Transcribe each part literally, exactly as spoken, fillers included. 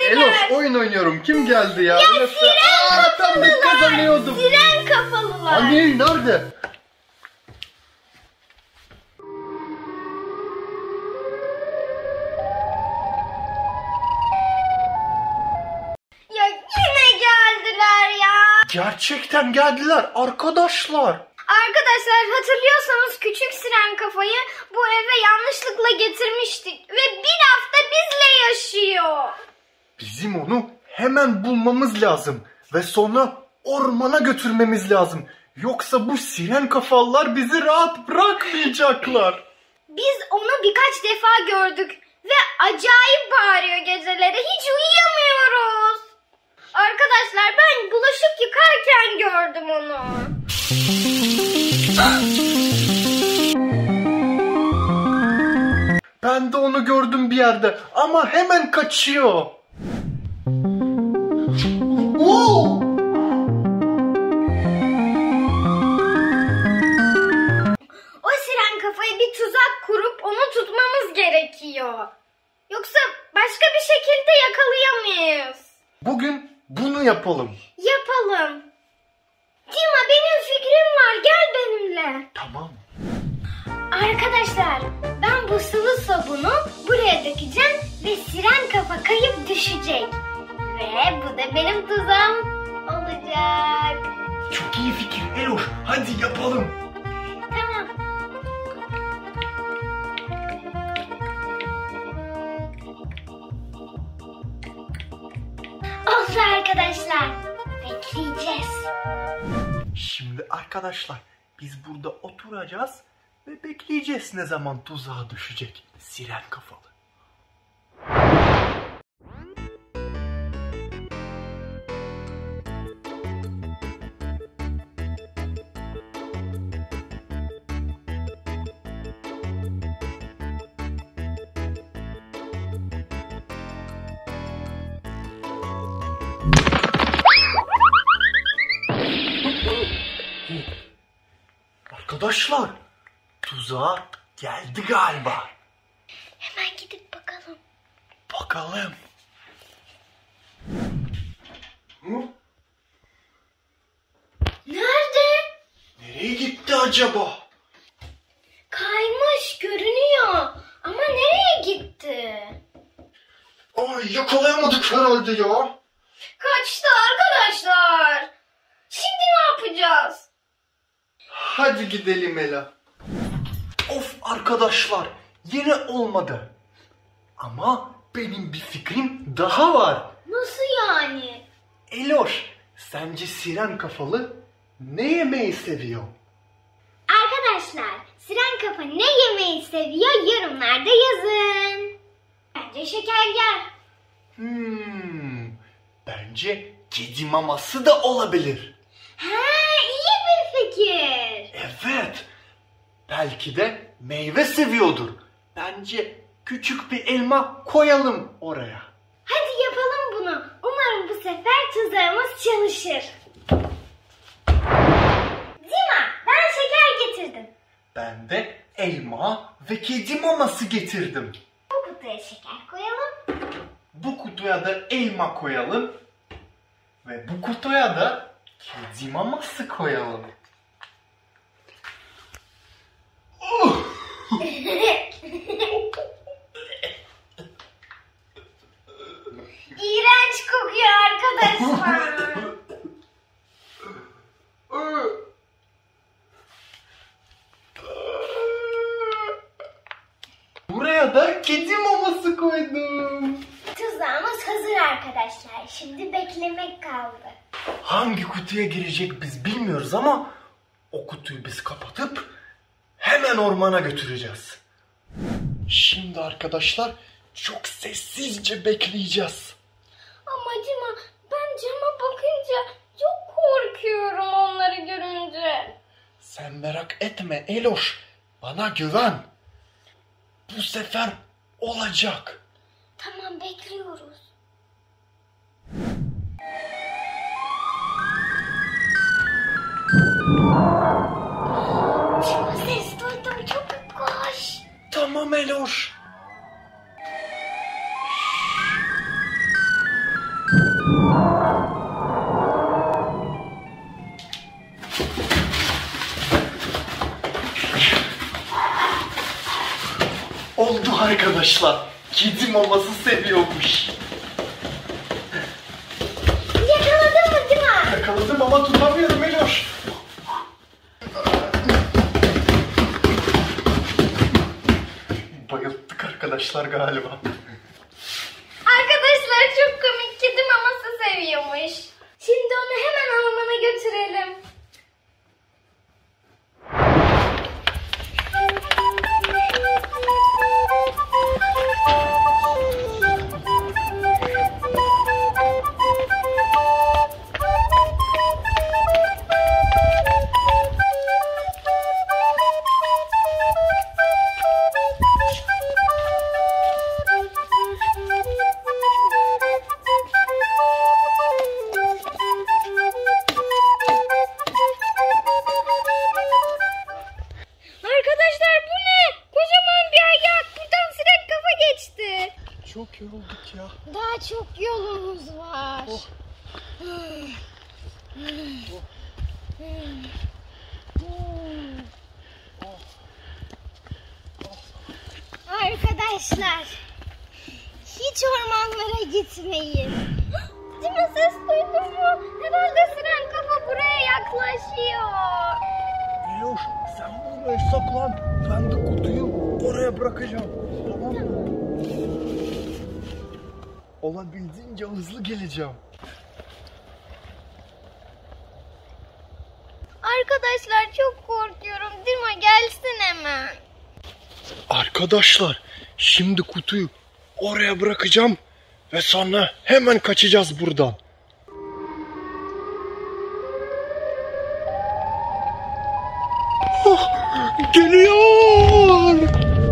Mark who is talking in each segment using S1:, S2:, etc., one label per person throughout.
S1: Eloş oyun oynuyorum. Kim geldi ya?
S2: Ya
S1: Eloş
S2: siren
S1: ya. Aa, tam da kazanıyordum.
S2: Siren kafalılar.
S1: Hani nerede?
S2: Ya yine geldiler ya.
S1: Gerçekten geldiler arkadaşlar.
S2: Arkadaşlar hatırlıyorsanız küçük siren kafayı bu eve yanlışlıkla getirmiştik. Ve bir hafta bizle yaşıyor.
S1: Bizim onu hemen bulmamız lazım. Ve sonra ormana götürmemiz lazım. Yoksa bu siren kafalılar bizi rahat bırakmayacaklar.
S2: Biz onu birkaç defa gördük. Ve acayip bağırıyor geceleri. Hiç uyuyamıyoruz. Arkadaşlar ben bulaşık yıkarken gördüm onu.
S1: Ben de onu gördüm bir yerde ama hemen kaçıyor. Oo!
S2: O siren kafayı bir tuzak kurup onu tutmamız gerekiyor. Yoksa başka bir şekilde yakalayamayız.
S1: Bugün bunu yapalım.
S2: Yapalım. Dima benim fikrim var, gel benimle.
S1: Tamam.
S2: Arkadaşlar ben bu sıvı sabunu buraya dökeceğim ve siren kafa kayıp düşecek. Ve bu da benim tuzağım olacak.
S1: Çok iyi fikir Eloş. Hadi yapalım.
S2: Tamam. Oldu arkadaşlar. Bekleyeceğiz.
S1: Şimdi arkadaşlar biz burada oturacağız ve bekleyeceğiz ne zaman tuzağa düşecek siren kafalı. Arkadaşlar tuzağa geldi galiba.
S2: Hemen gidip bakalım.
S1: Bakalım. Hı?
S2: Nerede?
S1: Nereye gitti acaba?
S2: Kaymış görünüyor. Ama nereye gitti?
S1: Ay yakalayamadık herhalde ya.
S2: Kaçtı arkadaşlar. Şimdi ne yapacağız?
S1: Hadi gidelim Ela. Of arkadaşlar yine olmadı. Ama benim bir fikrim daha var.
S2: Nasıl yani?
S1: Eloş sence siren kafalı ne yemeyi seviyor?
S2: Arkadaşlar siren kafa ne yemeyi seviyor yorumlarda yazın. Bence şeker yer.
S1: Hmm, bence kedi maması da olabilir.
S2: Ha, iyi bir fikir.
S1: Evet. Belki de meyve seviyordur. Bence küçük bir elma koyalım oraya.
S2: Hadi yapalım bunu. Umarım bu sefer tuzağımız çalışır. Dima ben şeker getirdim.
S1: Ben de elma ve kedi maması getirdim.
S2: Bu kutuya şeker koyalım.
S1: Bu kutuya da elma koyalım. Ve bu kutuya da kedi maması koyalım. Oh!
S2: İğrenç kokuyor arkadaşlar.
S1: Buraya da kedi maması koydum.
S2: Tuzağımız hazır arkadaşlar. Şimdi beklemek kaldı.
S1: Hangi kutuya girecek biz bilmiyoruz ama o kutuyu biz kapatıp hemen ormana götüreceğiz. Şimdi arkadaşlar çok sessizce bekleyeceğiz.
S2: Ama Dima ben cama bakınca çok korkuyorum onları görünce.
S1: Sen merak etme Eloş. Bana güven. Bu sefer olacak.
S2: Tamam bekliyoruz. Dima ses duydum çabuk koş.
S1: Tamam Eloş. Oldu arkadaşlar. Kedi maması seviyormuş.
S2: Yakaladın mı değil mi?
S1: Yakaladım ama tutamıyorum Eloş. Bayılttık arkadaşlar galiba.
S2: Arkadaşlar çok komik, kedi maması seviyormuş. Şimdi onu hemen ormana götürelim.
S1: Çok yorulduk ya.
S2: Daha çok yolumuz var.
S1: Oh.
S2: Arkadaşlar, hiç ormanlara gitmeyin. Değil mi? Ses duydun mu? Herhalde siren kafa buraya yaklaşıyor.
S1: Eloş, sen buraya saklan. Ben de kutuyu oraya bırakacağım. Tamam mı? Olabildiğince hızlı geleceğim.
S2: Arkadaşlar çok korkuyorum. Dima gelsin hemen.
S1: Arkadaşlar, şimdi kutuyu oraya bırakacağım ve sonra hemen kaçacağız buradan. Oh, geliyor!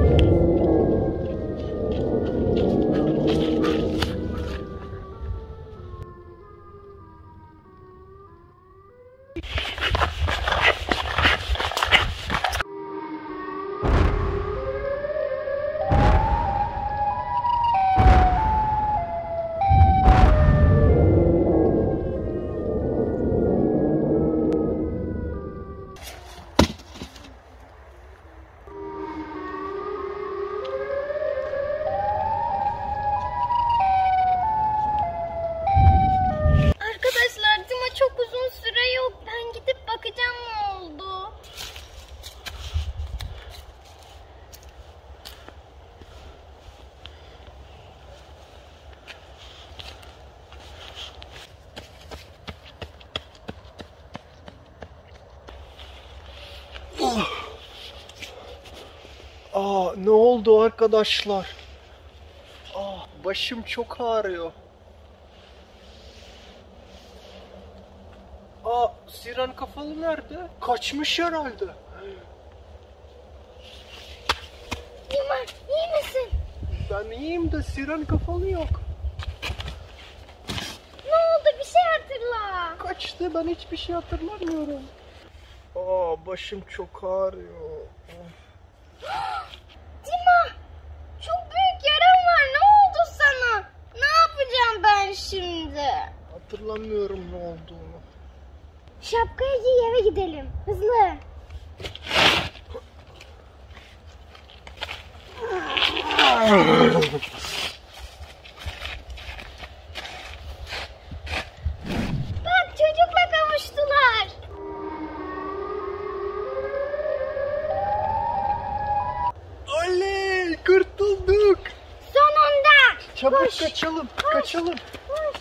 S1: Aa, ne oldu arkadaşlar? Aa, başım çok ağrıyor. Aa, siren kafalı nerede? Kaçmış herhalde.
S2: Dima, iyi misin?
S1: Ben iyiyim de siren kafalı yok.
S2: Ne oldu? Bir şey hatırla.
S1: Kaçtı, ben hiçbir şey hatırlamıyorum. Aa, başım çok ağrıyor.
S2: Dima, çok büyük yaran var. Ne oldu sana? Ne yapacağım ben şimdi?
S1: Hatırlamıyorum ne olduğunu.
S2: Şapkayı giy, eve gidelim. Hızlı. Bak, çocukla kavuştular.
S1: Oley, kurtulduk.
S2: Sonunda.
S1: Çabuk
S2: Koş.
S1: kaçalım,
S2: Koş.
S1: kaçalım.
S2: Koş.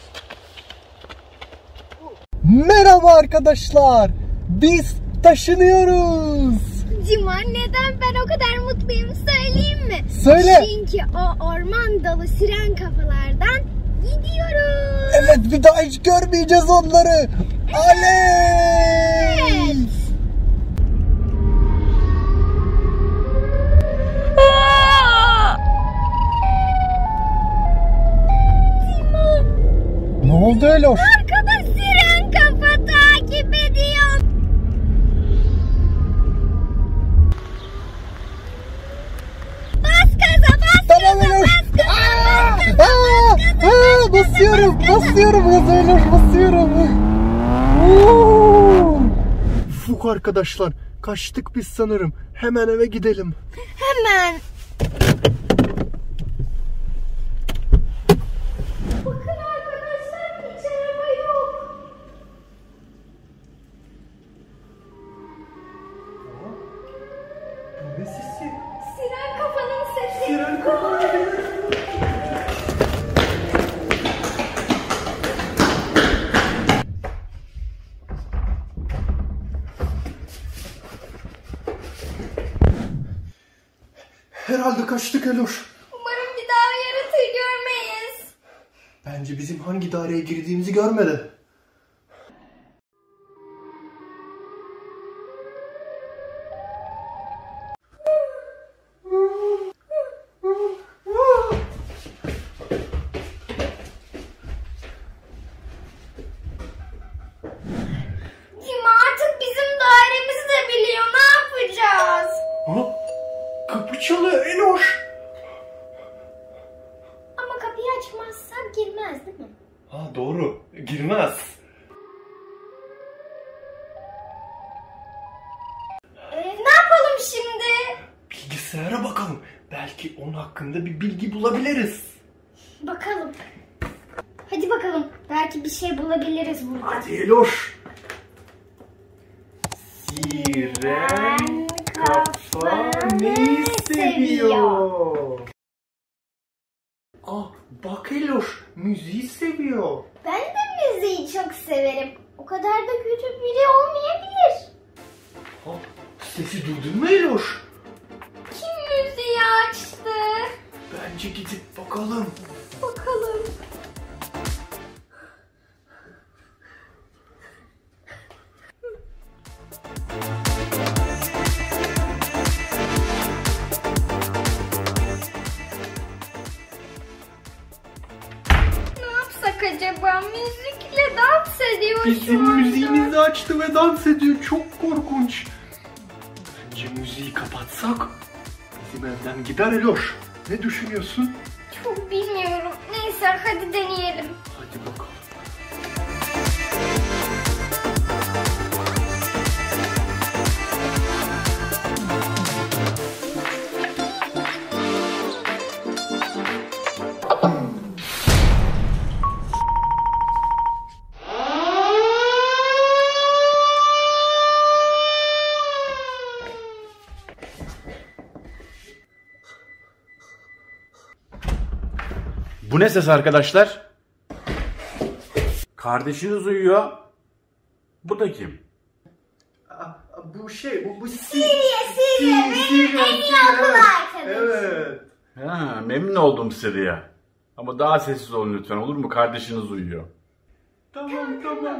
S1: Merhaba arkadaşlar. Biz taşınıyoruz.
S2: Dima, neden ben o kadar mutluyum söyleyeyim mi?
S1: Söyle.
S2: Çünkü o orman dolu siren kafalardan gidiyoruz.
S1: Evet, bir daha hiç görmeyeceğiz onları. Oley.
S2: Evet. Dima,
S1: Ne oldu Eloş?
S2: arkada siren kafa takip ediyor. Bas gaza, bas
S1: Tamam
S2: gaza,
S1: Eloş.
S2: bas gaza,
S1: Aa,
S2: bas gaza,
S1: aa,
S2: bas gaza,
S1: aa,
S2: bas gaza,
S1: basıyorum,
S2: bas gaza.
S1: basıyorum gaza Eloş, basıyorum. Oo. Ufuk arkadaşlar, kaçtık biz sanırım. Hemen eve gidelim.
S2: Hemen.
S1: Herhalde kaçtık Eloş.
S2: Umarım bir daha yaratığı görmeyiz.
S1: Bence bizim hangi daireye girdiğimizi görmedi.
S2: Dima artık bizim dairemizi de biliyor. Ne yapacağız?
S1: Ha? Kapı çalıyor Eloş.
S2: Ama kapıyı açmazsak girmez değil mi?
S1: Ha doğru. Girmez.
S2: Ee, ne yapalım şimdi?
S1: Bilgisayara bakalım. Belki onun hakkında bir bilgi bulabiliriz.
S2: Bakalım. Hadi bakalım. Belki bir şey bulabiliriz burada.
S1: Hadi Eloş. Siren kafa neyi seviyor? Ah bak Eloş, müziği seviyor.
S2: Ben de müziği çok severim. O kadar da kötü biri olmayabilir.
S1: Ha, sesi duydun mu Eloş?
S2: Kim müziği açtı?
S1: Bence gidip bakalım.
S2: Bakalım. Ne yapsak acaba? Müzikle dans ediyor şu
S1: Bizim
S2: anda.
S1: müziğimizi açtı ve dans ediyor. Çok korkunç. Bence müziği kapatsak bizim evden gider Eloş. Ne düşünüyorsun?
S2: Çok bilmiyorum. Neyse hadi deneyelim.
S1: Hadi bakalım.
S3: Bu ne ses arkadaşlar? Kardeşiniz uyuyor. Bu da kim?
S1: Aa, bu şey, bu, bu
S2: Siriye, Siriye. Benim en iyi okul arkadaşım.
S1: Evet.
S3: Ha, memnun oldum Siri'ye. Ama daha sessiz olun lütfen, olur mu? Kardeşiniz uyuyor.
S1: Tamam, tamam.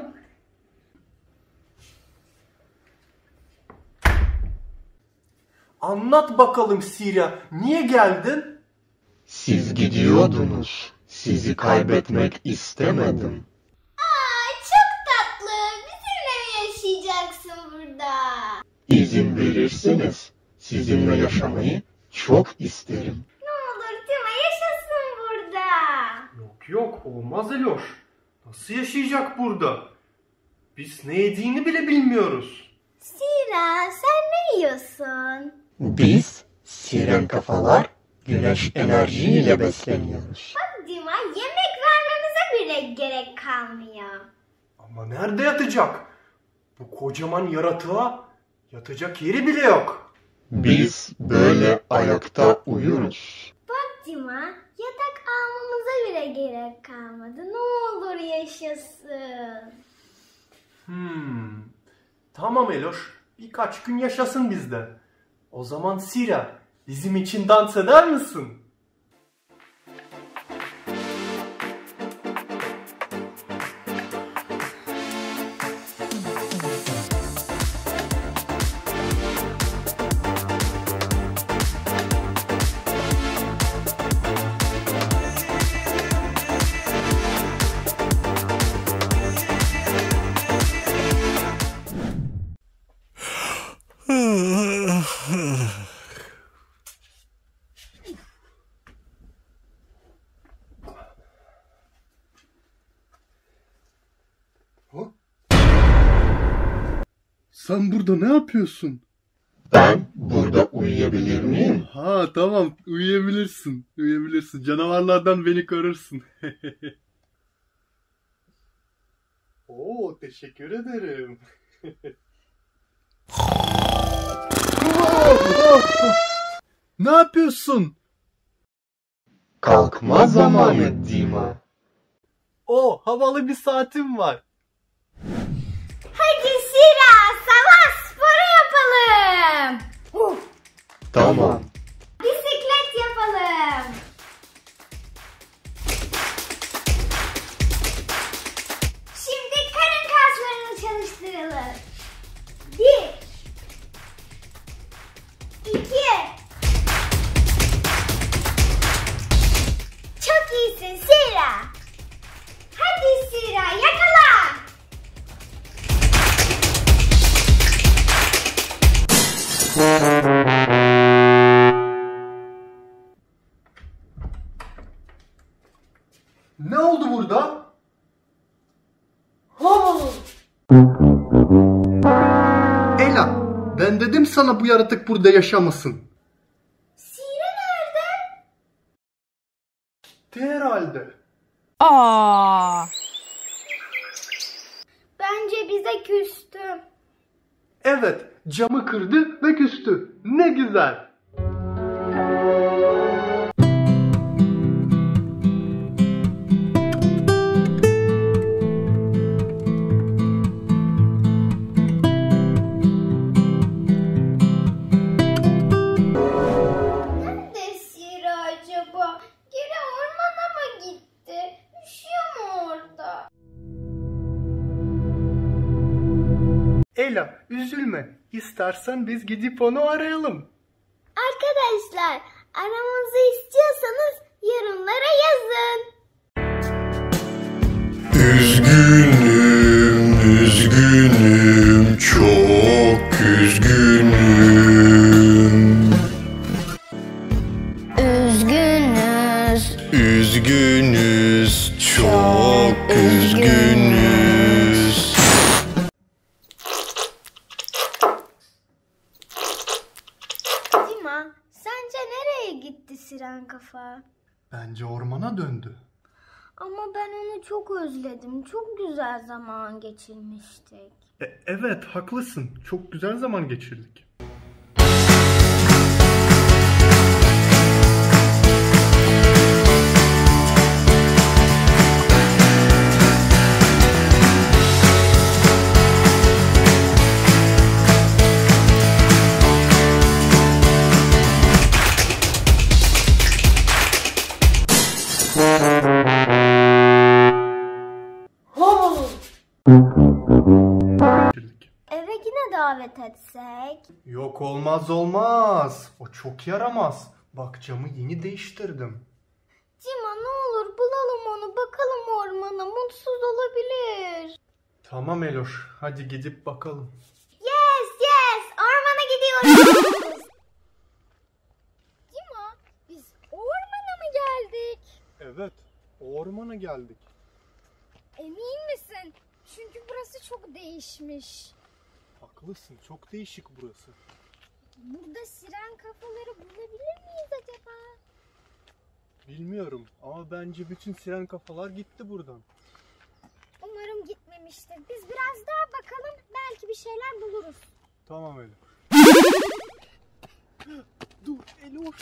S1: Anlat bakalım Siriya, niye geldin?
S4: Siz gidiyordunuz. Sizi kaybetmek istemedim.
S2: Aa, çok tatlı. Bizimle mi yaşayacaksın burada?
S4: İzin verirseniz sizinle yaşamayı çok isterim.
S2: Ne olur Dima yaşasın burada.
S1: Yok yok, olmaz Eloş. Nasıl yaşayacak burada? Biz ne yediğini bile bilmiyoruz.
S2: Sira sen ne yiyorsun?
S4: Biz siren kafalar güneş enerjiyle besleniyoruz.
S2: Bak Dima yemek vermemize bile gerek kalmıyor.
S1: Ama nerede yatacak? Bu kocaman yaratığa yatacak yeri bile yok.
S4: Biz böyle ayakta uyuruz.
S2: Bak Dima yatak almamıza bile gerek kalmadı. Ne olur yaşasın.
S1: Hmm. Tamam Eloş, birkaç gün yaşasın bizde. O zaman Sira, bizim için dans eder misin? Sen burada ne yapıyorsun?
S4: Ben burada uyuyabilir miyim?
S1: Ha tamam, uyuyabilirsin. Uyuyabilirsin. Canavarlardan beni korursun. Oo, teşekkür ederim. Ne yapıyorsun?
S4: Kalkma zamanı Dima.
S1: O havalı bir saatim var.
S2: Hadi Sira, sabah sporu yapalım. Huh.
S4: Tamam.
S2: Bisiklet yapalım. Şimdi karın kaslarını çalıştıralım. Bir. İki. Çok iyisin Sira. Hadi Sira, yakala.
S1: Ne oldu burada? Ha! Ela, ben dedim sana bu yaratık burada yaşamasın.
S2: Sira nerede?
S1: Gitti herhalde.
S5: Aa.
S2: Bence bize küstü.
S1: Evet, camı kırdı ve küstü. Ne güzel.
S2: Nerede Sira acaba? Geri ormana mı gitti? Üşüyor mu orada?
S1: Ela, üzülme. İstersen biz gidip onu arayalım.
S2: Arkadaşlar, aramamızı istiyorsanız yorumlara yazın.
S4: Üzgünüm, üzgünüm, çok üzgünüm.
S2: Üzgünüz.
S4: Üzgünüz, çok üzgünüz.
S2: Dima, sence nereye gitti Siren Kafa?
S1: Bence ormana döndü.
S2: Ama ben onu çok özledim. Çok güzel zaman geçirmiştik.
S1: E, evet, haklısın. Çok güzel zaman geçirdik.
S2: Eve yine davet etsek?
S1: Yok, olmaz olmaz. O çok yaramaz. Bak, camı yeni değiştirdim.
S2: Dima, ne olur bulalım onu. Bakalım ormana. Mutsuz olabilir.
S1: Tamam Eloş, hadi gidip bakalım.
S2: Yes yes. Ormana gidiyoruz. Dima, biz ormana mı geldik?
S1: Evet, ormana geldik.
S2: Emin misin? Çünkü burası çok değişmiş.
S1: Haklısın, çok değişik burası.
S2: Burada siren kafaları bulabilir miyiz acaba?
S1: Bilmiyorum ama bence bütün siren kafalar gitti buradan.
S2: Umarım gitmemiştir. Biz biraz daha bakalım. Belki bir şeyler buluruz.
S1: Tamam Eloş. Dur Eloş.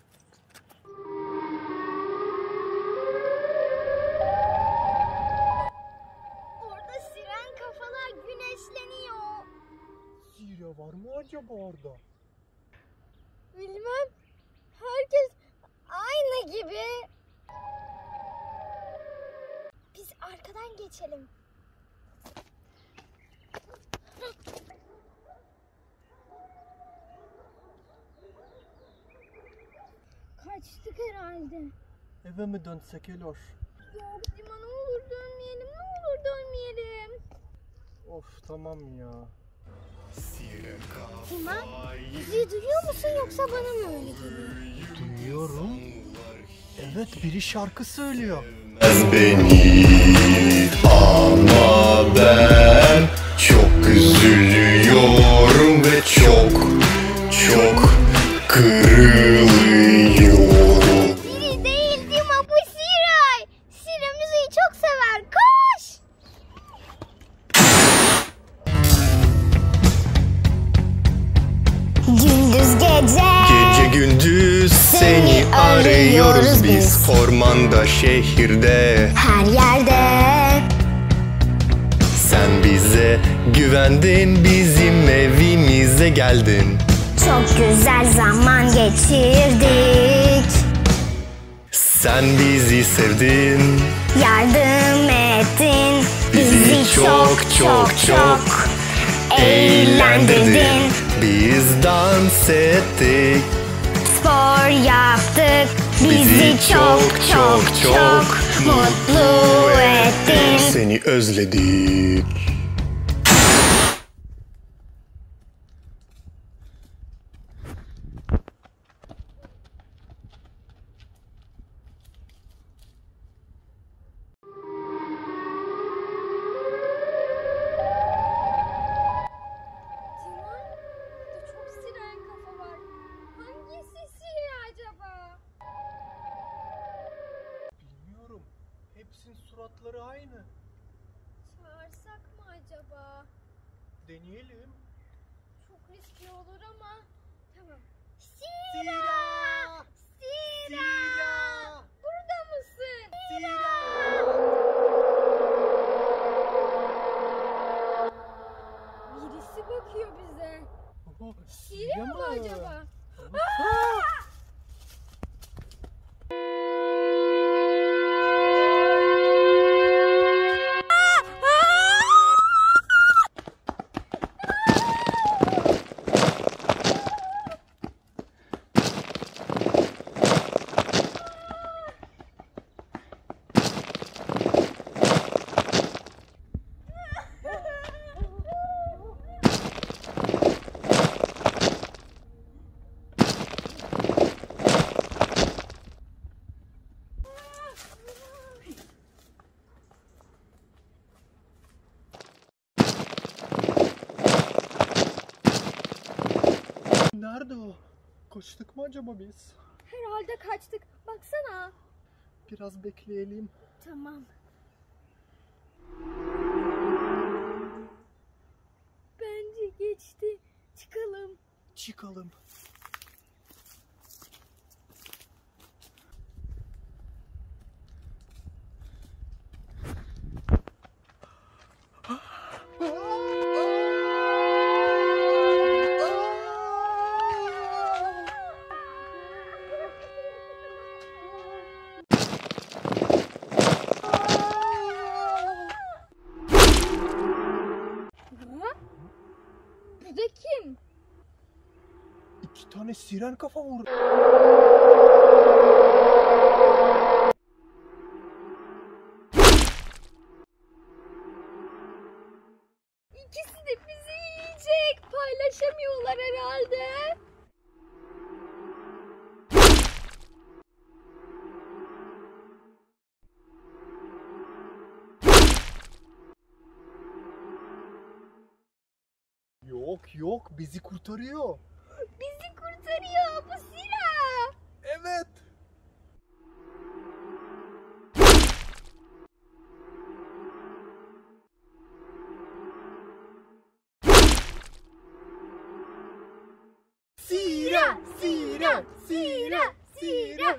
S2: Orada siren kafalar güneşleniyor.
S1: Sira var mı acaba orada?
S2: Bilmem. Herkes aynı gibi. Biz arkadan geçelim. Kaçtık herhalde.
S1: Eve mi dönsek Eloş?
S2: Yok Dima, ne olur dönmeyelim. Ne olur dönmeyelim.
S1: Of, tamam ya.
S2: Dima, bizi duyuyor musun yoksa bana mı öyle geliyor?
S1: Duyuyorum. Evet, biri şarkı söylüyor.
S4: Beni ama ben çok üzülüyorum ve çok çok kırılıyorum.
S2: Biri değil Dima, bu Siray. Sira müziği çok sever. Koş! Gündüz gece
S4: Gece gündüz seni arıyorum. Geziyoruz biz ormanda, şehirde,
S6: her yerde.
S4: sen bize güvendin, bizim evimize geldin.
S6: Çok güzel zaman geçirdik.
S4: Sen bizi sevdin,
S6: Yardım ettin.
S4: bizi çok çok çok eğlendirdin. Biz dans ettik,
S6: Spor yaptık.
S4: bizi çok çok çok
S6: mutlu ettin.
S4: seni özledik.
S2: Çok siren kafa var. Hangisi Siri acaba?
S1: Bilmiyorum. Hepsinin suratları aynı.
S2: Çağırsak mı acaba?
S1: Deneyelim.
S2: Çok riskli olur ama. Tamam.
S1: Sira!
S2: Sira!
S1: Sira!
S2: Burada mısın? Birisi bakıyor bize. Sira mı acaba?
S1: Nerede o? Kaçtık mı acaba biz?
S2: Herhalde kaçtık. Baksana.
S1: Biraz bekleyelim.
S2: Tamam. Bence geçti. Çıkalım.
S1: Çıkalım.
S2: Bu da kim?
S1: İki tane siren kafa vurdu.
S2: İkisi de bizi yiyecek. Paylaşamıyorlar herhalde.
S1: Yok yok, bizi kurtarıyor.
S2: Bizi kurtarıyor bu Sira.
S1: Evet. Sira, Sira, Sira, Sira.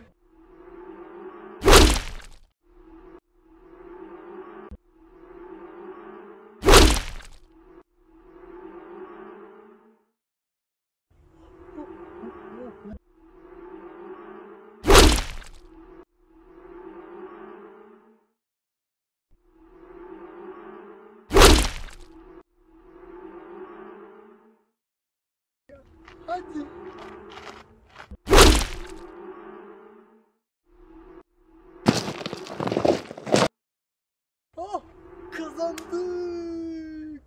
S1: Hadi. Ah, kazandık.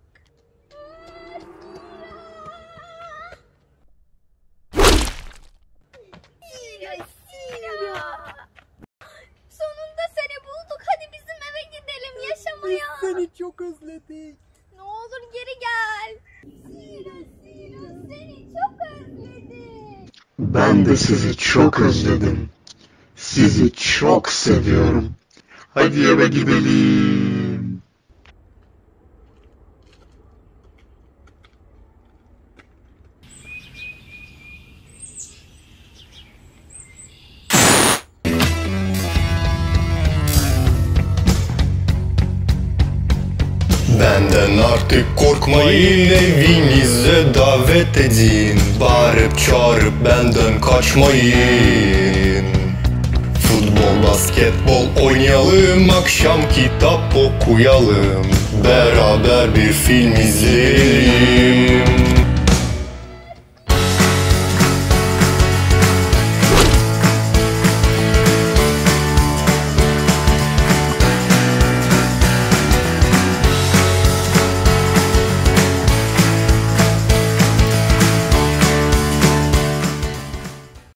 S2: Sira, Sira. Sonunda seni bulduk. Hadi bizim eve gidelim yaşamaya.
S1: Seni çok özledik.
S2: Ne olur geri gel. Sira, Sira seni çok özledim.
S7: Ben de sizi çok özledim. Sizi çok seviyorum. Hadi eve gidelim.
S4: benden artık korkmayın, evinize davet edin. Bağırıp çağırıp benden kaçmayın. Futbol, basketbol oynayalım, akşam kitap okuyalım, beraber bir film izleyelim.